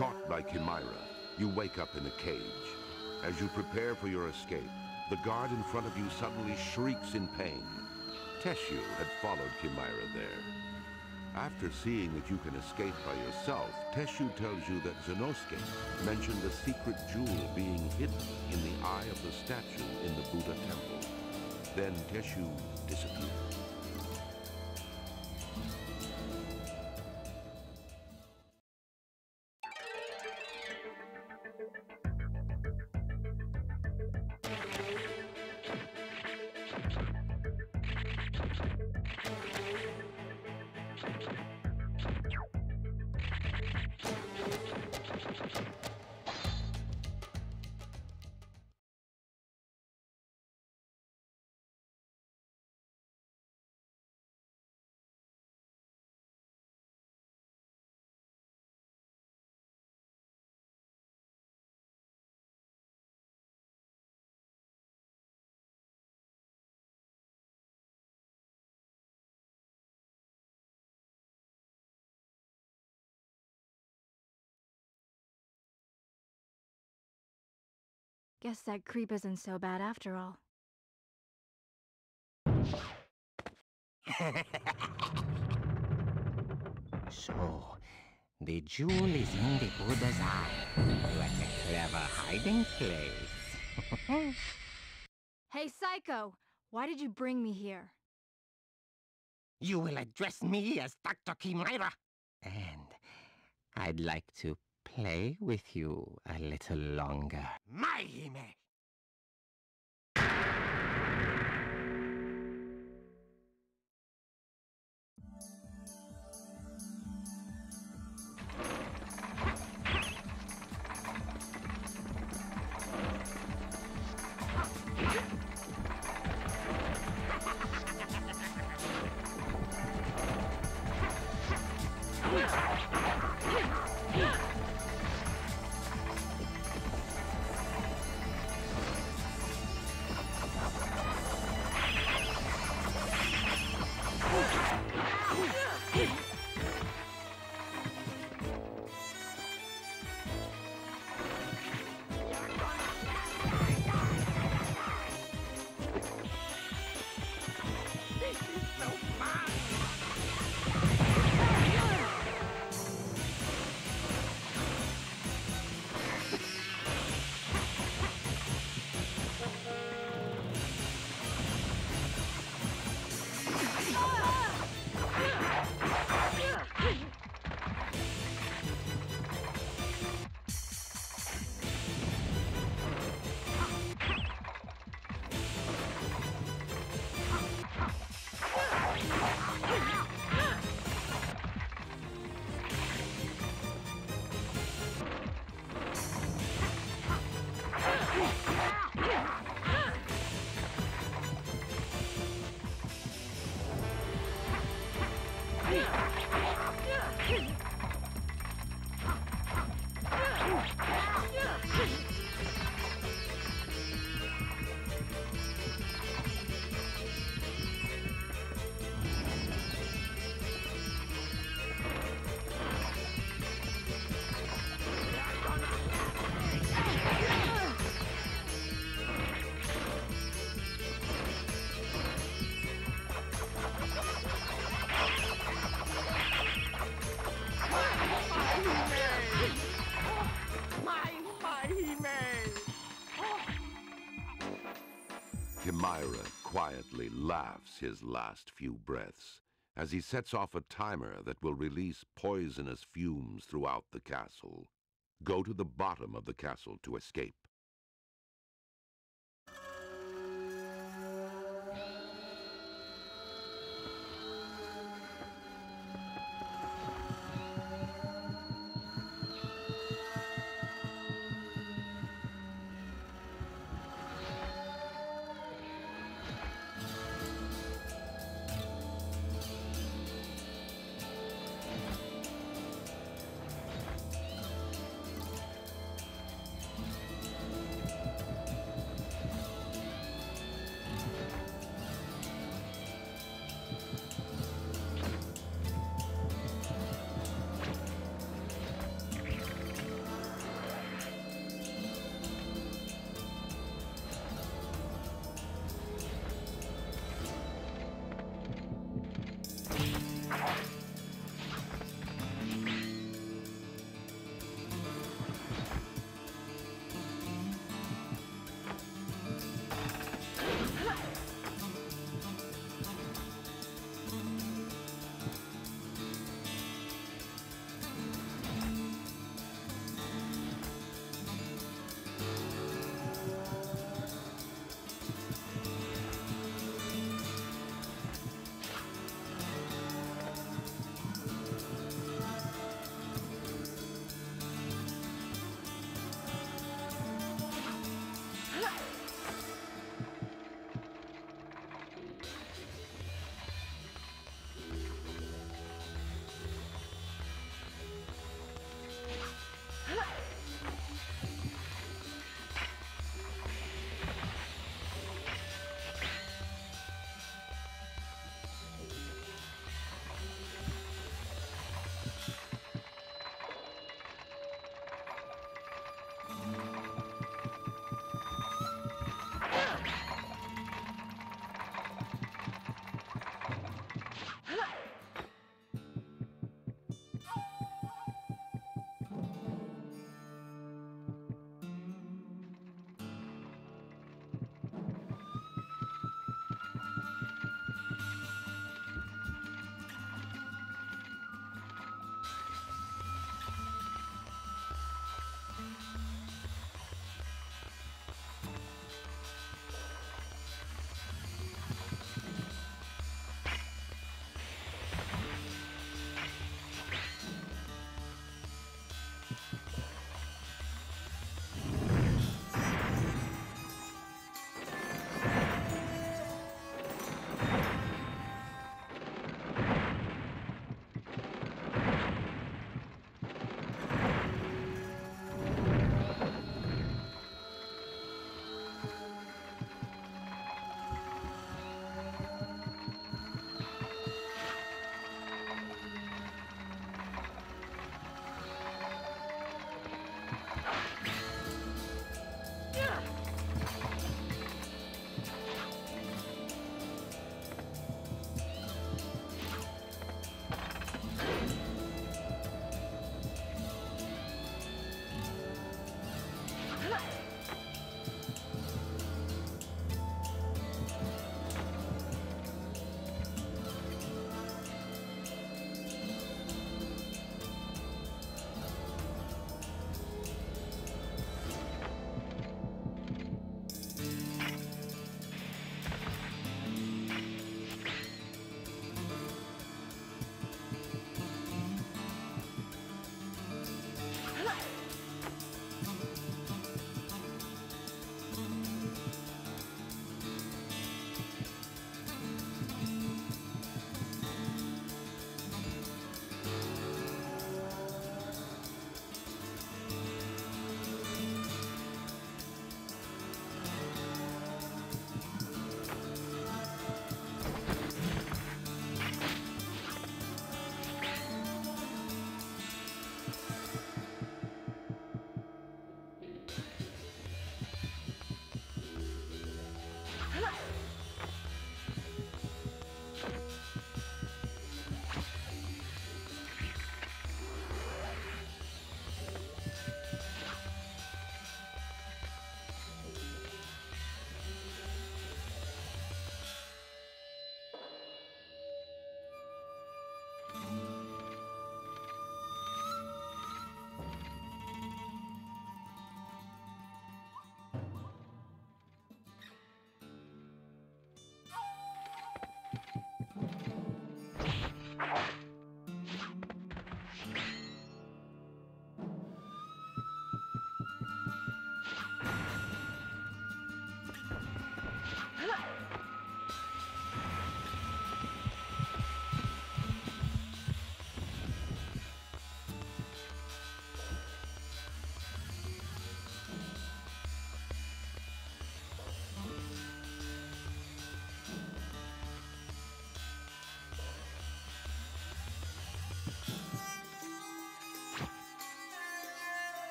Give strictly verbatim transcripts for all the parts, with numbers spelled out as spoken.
Caught by Chimera, you wake up in a cage. As you prepare for your escape, the guard in front of you suddenly shrieks in pain. Teshu had followed Chimera there. After seeing that you can escape by yourself, Teshu tells you that Zenosuke mentioned a secret jewel being hidden in the eye of the statue in the Buddha temple. Then Teshu disappears. Guess that creep isn't so bad after all. So, the jewel is in the Buddha's eye. What a clever hiding place. Hey, Psycho! Why did you bring me here? You will address me as Doctor Chimera. And I'd like to play with you a little longer. Maihime! Chimera quietly laughs his last few breaths as he sets off a timer that will release poisonous fumes throughout the castle. Go to the bottom of the castle to escape.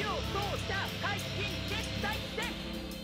超走者解禁決済戦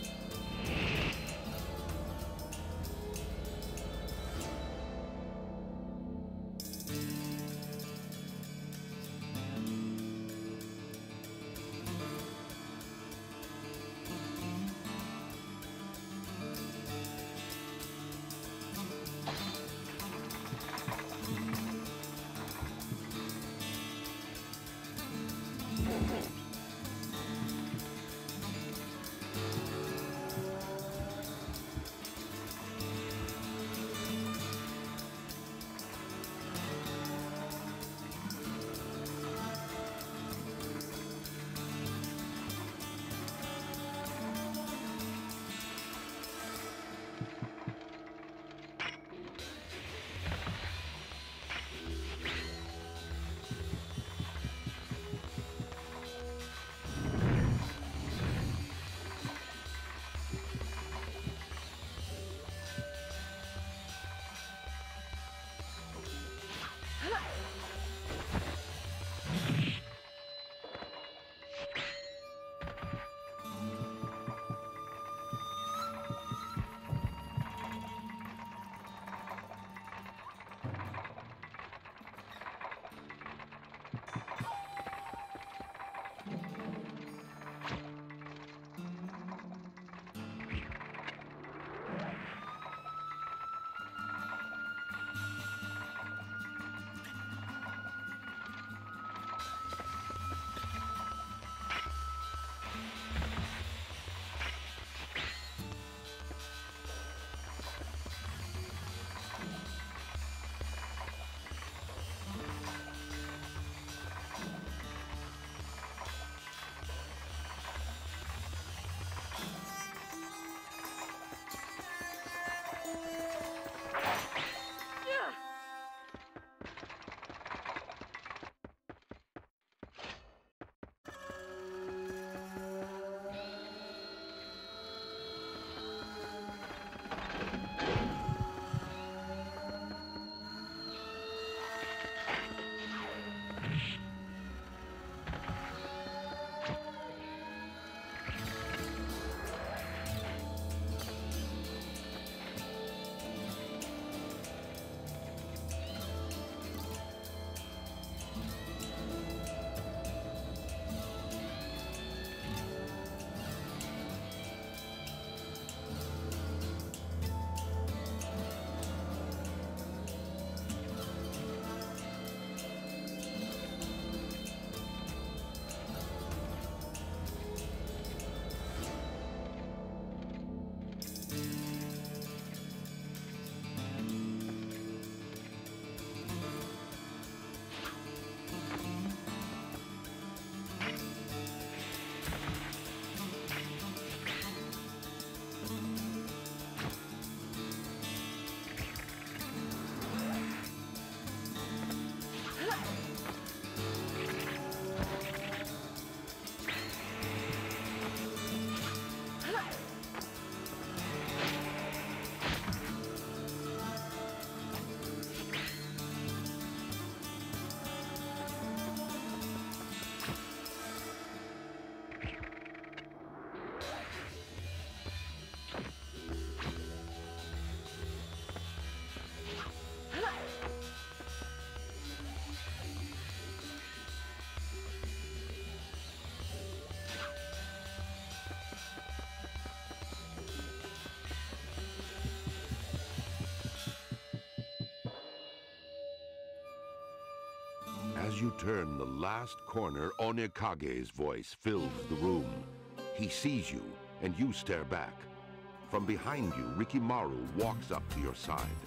As you turn the last corner, Onikage's voice fills the room. He sees you, and you stare back. From behind you, Rikimaru walks up to your side.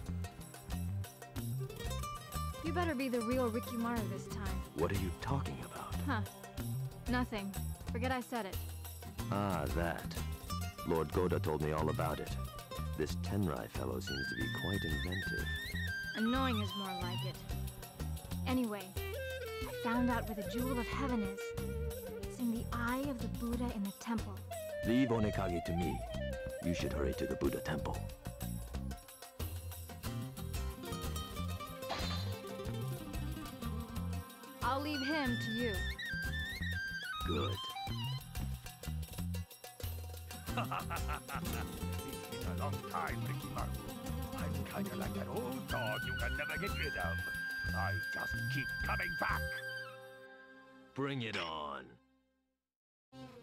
You better be the real Rikimaru this time. What are you talking about? Huh. Nothing. Forget I said it. Ah, that. Lord Goda told me all about it. This Tenrai fellow seems to be quite inventive. Annoying is more like it. Anyway, I found out where the Jewel of Heaven is. It's in the eye of the Buddha in the temple. Leave Onikage to me. You should hurry to the Buddha temple. I'll leave him to you. Good. It's been a long time, Rikimaru. I'm kinda like that old dog you can never get rid of. I just keep coming back. Bring it on.